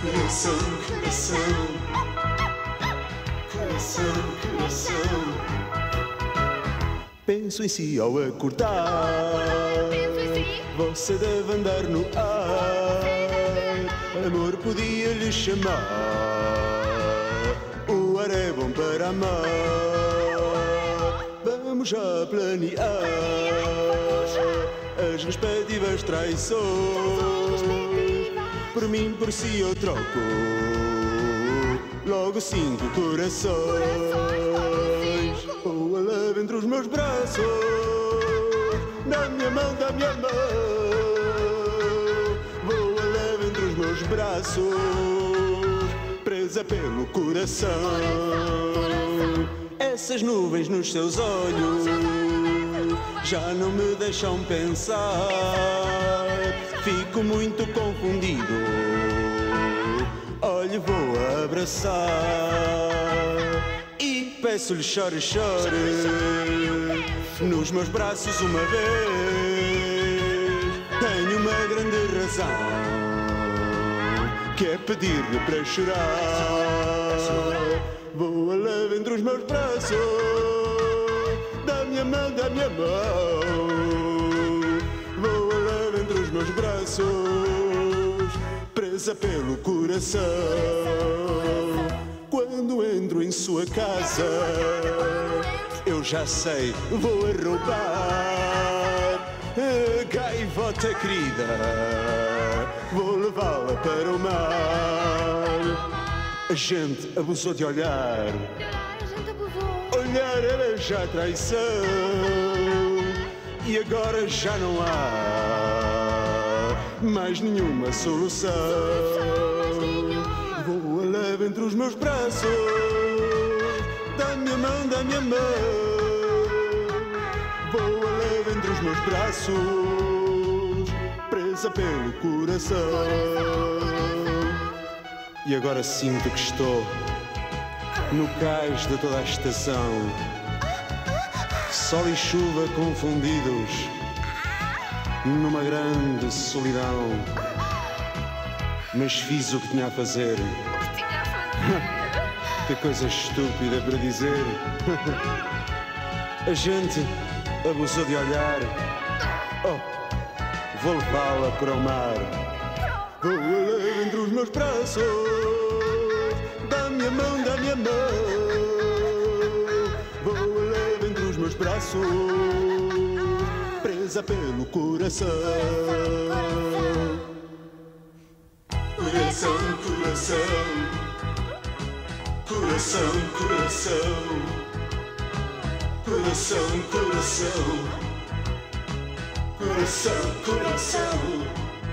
Coração, coração, coração, coração. Penso em si ao acordar. Você deve andar no ar. Amor podia lhe chamar. O ar é bom para amar. Vamos já planear as respectivas traições. Por mim, por si eu troco logo 5 corações. Ou a leve entre os meus braços, na minha mão, da minha mão. Vou a leve entre os meus braços, presa pelo coração. Essas nuvens nos seus olhos já não me deixam pensar. Fico muito confundido. Olhe, vou abraçar e peço-lhe chore, chore nos meus braços uma vez. Tenho uma grande razão, que é pedir-lhe para chorar. Vou a leve entre os meus braços, da minha mão, da minha mão. Vou a leve entre os meus braços, presa pelo coração. Quando entro em sua casa, eu já sei, vou a roubar a gaivota querida. Vou levá-la para o mar. A gente abusou de olhar. Olhar era já traição. E agora já não há mais nenhuma solução. Vou a leve entre os meus braços, da minha mão, da minha mão. Vou a leve entre os meus braços, presa pelo coração. E agora sinto que estou no cais de toda a estação. Sol e chuva confundidos numa grande solidão. Mas fiz o que tinha a fazer. Que coisa estúpida para dizer. A gente abusou de olhar. Oh, vou levá-la para o mar. Vou a leve entre os meus braços, da minha mão, da minha mão. Vou a leve entre os meus braços, presa pelo coração. Coração, coração, coração, coração, coração, coração, coração, coração.